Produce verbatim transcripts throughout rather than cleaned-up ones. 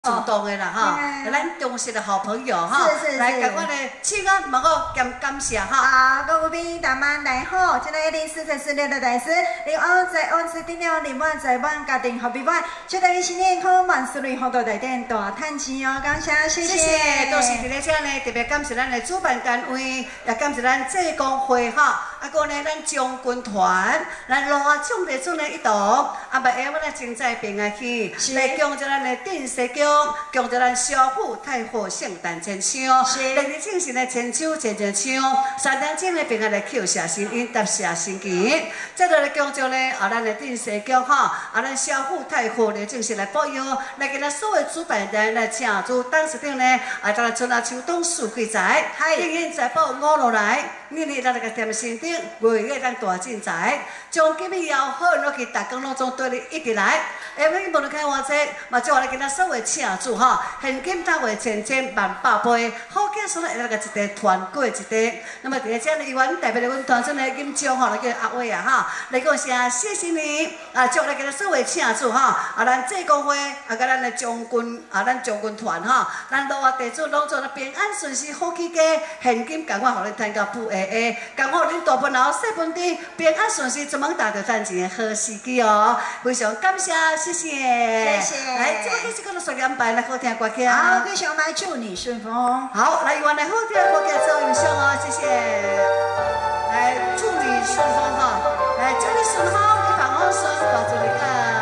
主动的啦哈，咱忠实的好朋友哈，来甲我的请安问候兼感谢哈。 好，各位宾大妈大好，今日一零四三四六的大师，你安在安在顶了，你满在满家庭好比满，祝大家新年康万事如意，好多大店大赚钱哦！感谢，谢谢。 谢谢，都是伫咧遮呢，特别感谢咱的主办单位，也感谢咱济公会哈，啊个呢咱将军团，咱罗啊唱地准的一同，啊袂下阮来精彩平安去，来恭祝咱的定西宫。 恭祝咱小虎太和圣诞千秋，第二正是呢千秋千千秋，三点钟呢平安来扣下新音，答谢新钱。再落来恭祝呢，啊咱的定西宫哈，啊咱小虎太和呢正式来保佑，来给咱所有主办人来请祝当时顶呢，啊咱春夏秋冬四季财，永远财宝五路来，年年咱来个添新顶，月月咱大进财，从今日以后好运落去，大工拢总对你一直来。下尾无论开偌济，嘛就来给咱所有请祝。 哈，现金单位千千万百倍，好景所来那个一地团过一地。那么在这呢，伊阮代表了阮团长的金章吼，来叫阿伟啊哈，来讲声谢谢你啊，祝来给咱所有请祝哈，啊咱济公会啊，甲咱的将军啊，咱将军团哈，咱罗啊地主拢做了平安顺遂，好起家，现金赶快互恁赚到富下下，赶快恁大分后细分甜，平安顺遂，专门达到赚钱的好时机哦。非常感谢，谢谢， 谢谢。 来，这个继续跟着说两bài来。 好听歌曲啊！ 好，非常来祝你顺风。 好，来原来好听的歌曲做音响哦，谢谢。来，祝你顺风哈！来，祝你顺风，一帆风顺，保祝你啊！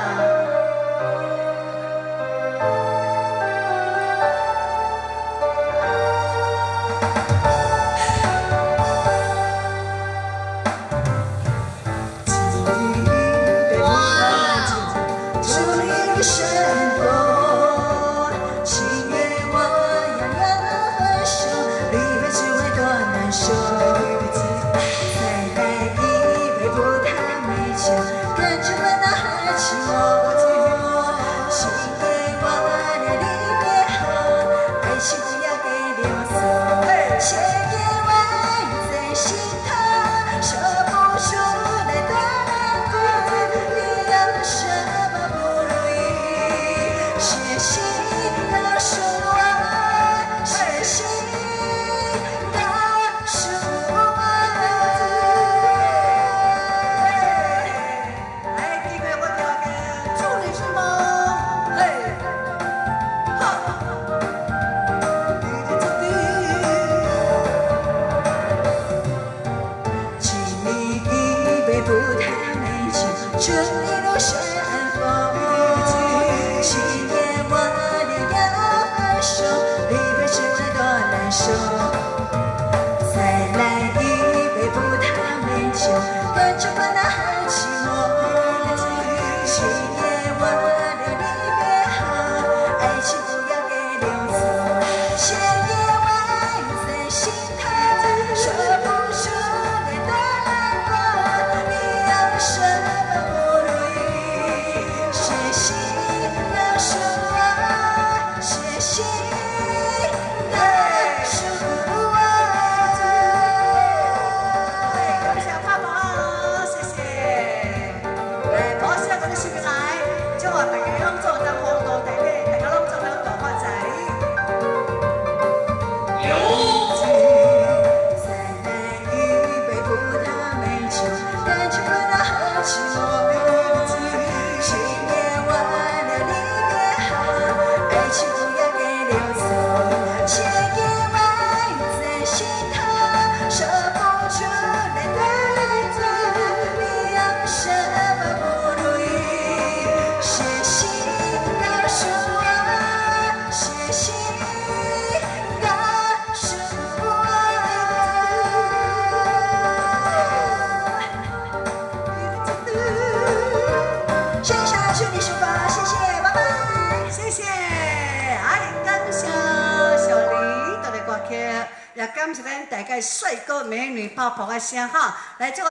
祝你路顺风，七年万年要守，离别只会多难受。再来一杯葡萄美酒，感觉不那很寂寞。七年万年离别后，爱情不要给溜走，千言万语在心头，说不出来多难过。你要什么？ 也感谢咱大家帅哥美女泡泡的声哈，来这个。